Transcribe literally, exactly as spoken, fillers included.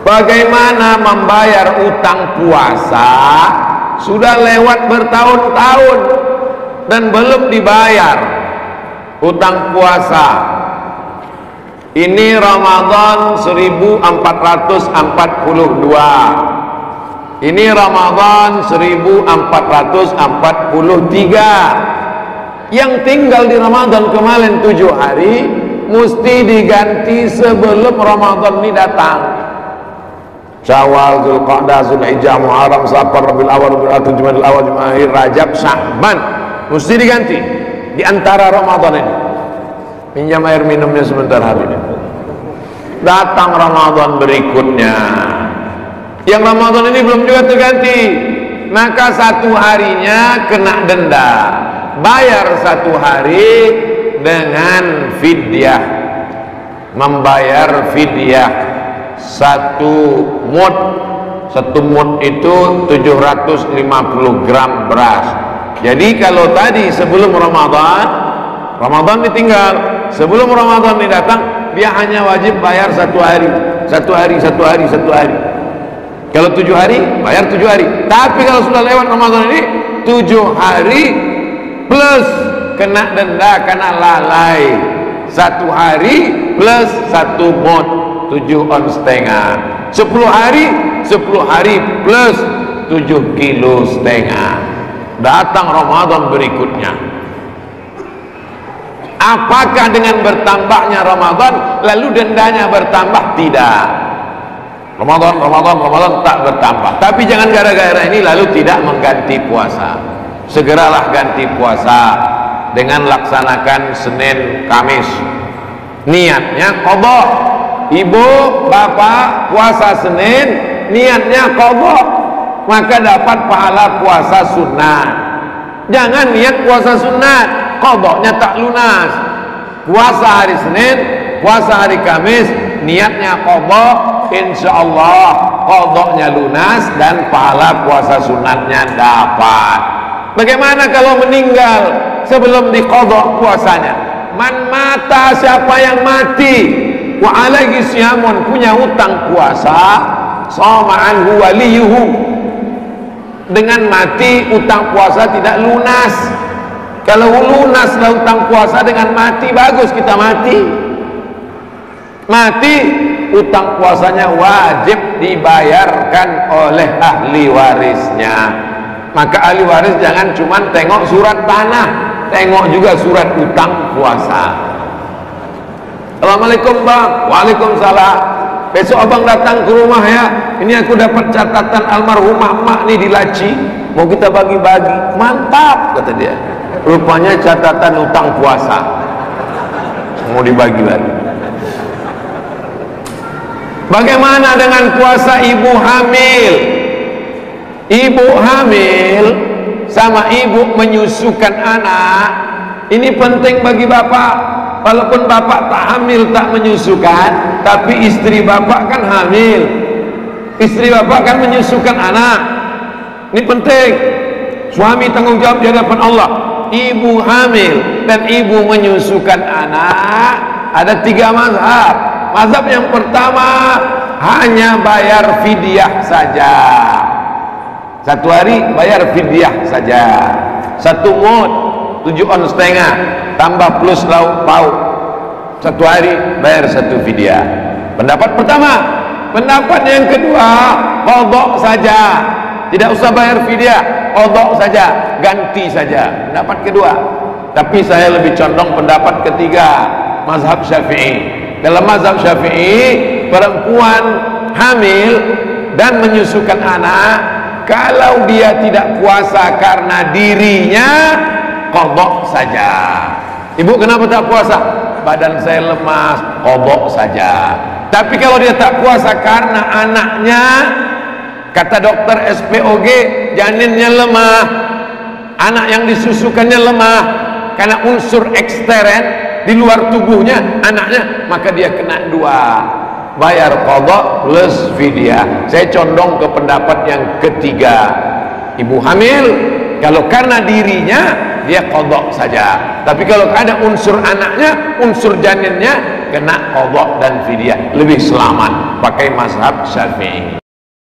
Bagaimana membayar utang puasa sudah lewat bertahun-tahun dan belum dibayar utang puasa? Ini Ramadan seribu empat ratus empat puluh dua, ini Ramadan seribu empat ratus empat puluh tiga. Yang tinggal di Ramadan kemarin tujuh hari mesti diganti sebelum Ramadan ini datang. Syawal, Zulqa'dah, Zulhijjah, Muharram, Safar, Rabiul Awal, Rabiul Akhir, Jumadil Awal, Jumadil Akhir, Rajab, Sya'ban, mesti diganti di antara Ramadan ini. Pinjam air minumnya sebentar hari ini. Datang Ramadan berikutnya, yang Ramadan ini belum juga terganti, maka satu harinya kena denda, bayar satu hari dengan fidyah, membayar fidyah satu mud. Satu mud itu tujuh ratus lima puluh gram beras. Jadi kalau tadi sebelum Ramadan, Ramadan ditinggal, sebelum Ramadan ini datang, dia hanya wajib bayar satu hari, satu hari, satu hari, satu hari. Kalau tujuh hari, bayar tujuh hari. Tapi kalau sudah lewat Ramadan ini, tujuh hari plus kena denda karena lalai. Satu hari plus satu mud, tujuh on setengah. Sepuluh hari, sepuluh hari plus tujuh kilo setengah. Datang Ramadan berikutnya. Apakah dengan bertambahnya Ramadan lalu dendanya bertambah? Tidak. Ramadan, Ramadan, Ramadan tak bertambah. Tapi jangan gara-gara ini lalu tidak mengganti puasa. Segeralah ganti puasa dengan laksanakan Senin, Kamis. Niatnya qadha. Ibu, bapak puasa Senin, niatnya qadha, maka dapat pahala puasa sunat. Jangan niat puasa sunat, qadhanya tak lunas. Puasa hari Senin, puasa hari Kamis, niatnya qadha, insyaallah qadhanya lunas dan pahala puasa sunatnya dapat. Bagaimana kalau meninggal sebelum diqadha puasanya? Man mata, siapa yang mati, wa alaihi siyamun, punya hutang puasa, sama anhu waliyuhu, dengan mati utang puasa tidak lunas. Kalau lunas lah utang puasa dengan mati, bagus kita mati. Mati utang puasanya wajib dibayarkan oleh ahli warisnya. Maka ahli waris jangan cuma tengok surat tanah, tengok juga surat utang puasa. Assalamualaikum bang. Waalaikumsalam. Besok abang datang ke rumah ya, ini aku dapat catatan almarhumah mak nih di laci, mau kita bagi-bagi. Mantap kata dia, rupanya catatan utang puasa mau dibagi-bagi. Bagaimana dengan puasa ibu hamil? Ibu hamil sama ibu menyusukan anak, ini penting bagi bapak. Walaupun bapak tak hamil, tak menyusukan, tapi istri bapak kan hamil, istri bapak kan menyusukan anak. Ini penting. Suami tanggung jawab di hadapan Allah. Ibu hamil dan ibu menyusukan anak, ada tiga mazhab. Mazhab yang pertama hanya bayar fidyah saja. Satu hari bayar fidyah saja. Satu mud, tujuh on setengah, tambah plus lauk pauk. Satu hari bayar satu fidyah. Pendapat pertama. Pendapat yang kedua, qadha saja, tidak usah bayar fidyah, qadha saja, ganti saja. Pendapat kedua. Tapi saya lebih condong pendapat ketiga, mazhab Syafi'i. Dalam mazhab Syafi'i, perempuan hamil dan menyusukan anak, kalau dia tidak puasa karena dirinya, qadha saja. Ibu kenapa tak puasa? Badan saya lemas, qadha saja. Tapi kalau dia tak puasa karena anaknya, kata dokter S P O G, janinnya lemah, anak yang disusukannya lemah, karena unsur ekstern di luar tubuhnya anaknya, maka dia kena dua, bayar qadha plus fidyah. Saya condong ke pendapat yang ketiga. Ibu hamil kalau karena dirinya dia qadha saja, tapi kalau ada unsur anaknya, unsur janinnya, kena qadha dan fidyah, lebih selamat pakai mazhab Syafi'i.